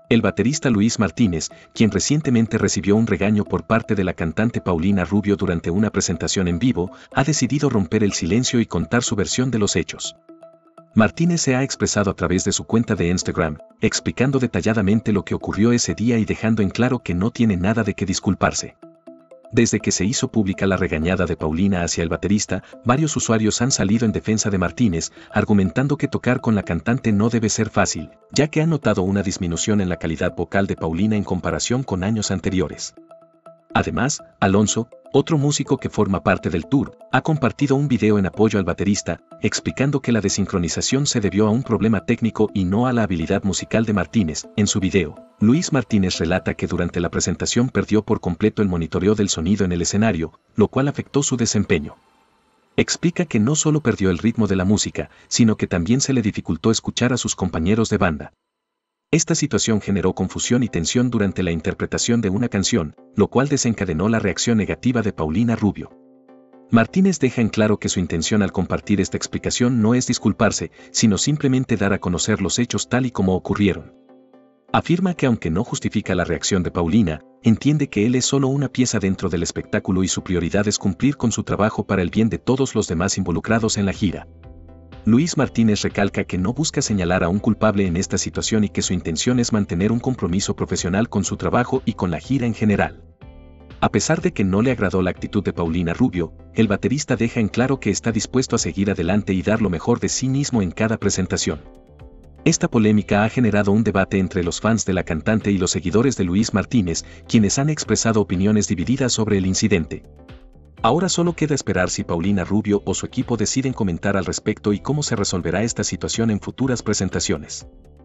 El baterista Luis Martínez, quien recientemente recibió un regaño por parte de la cantante Paulina Rubio durante una presentación en vivo, ha decidido romper el silencio y contar su versión de los hechos. Martínez se ha expresado a través de su cuenta de Instagram, explicando detalladamente lo que ocurrió ese día y dejando en claro que no tiene nada de qué disculparse. Desde que se hizo pública la regañada de Paulina hacia el baterista, varios usuarios han salido en defensa de Martínez, argumentando que tocar con la cantante no debe ser fácil, ya que han notado una disminución en la calidad vocal de Paulina en comparación con años anteriores. Además, Alonso, otro músico que forma parte del tour, ha compartido un video en apoyo al baterista, explicando que la desincronización se debió a un problema técnico y no a la habilidad musical de Martínez. En su video, Luis Martínez relata que durante la presentación perdió por completo el monitoreo del sonido en el escenario, lo cual afectó su desempeño. Explica que no solo perdió el ritmo de la música, sino que también se le dificultó escuchar a sus compañeros de banda. Esta situación generó confusión y tensión durante la interpretación de una canción, lo cual desencadenó la reacción negativa de Paulina Rubio. Martínez deja en claro que su intención al compartir esta explicación no es disculparse, sino simplemente dar a conocer los hechos tal y como ocurrieron. Afirma que aunque no justifica la reacción de Paulina, entiende que él es solo una pieza dentro del espectáculo y su prioridad es cumplir con su trabajo para el bien de todos los demás involucrados en la gira. Luis Martínez recalca que no busca señalar a un culpable en esta situación y que su intención es mantener un compromiso profesional con su trabajo y con la gira en general. A pesar de que no le agradó la actitud de Paulina Rubio, el baterista deja en claro que está dispuesto a seguir adelante y dar lo mejor de sí mismo en cada presentación. Esta polémica ha generado un debate entre los fans de la cantante y los seguidores de Luis Martínez, quienes han expresado opiniones divididas sobre el incidente. Ahora solo queda esperar si Paulina Rubio o su equipo deciden comentar al respecto y cómo se resolverá esta situación en futuras presentaciones.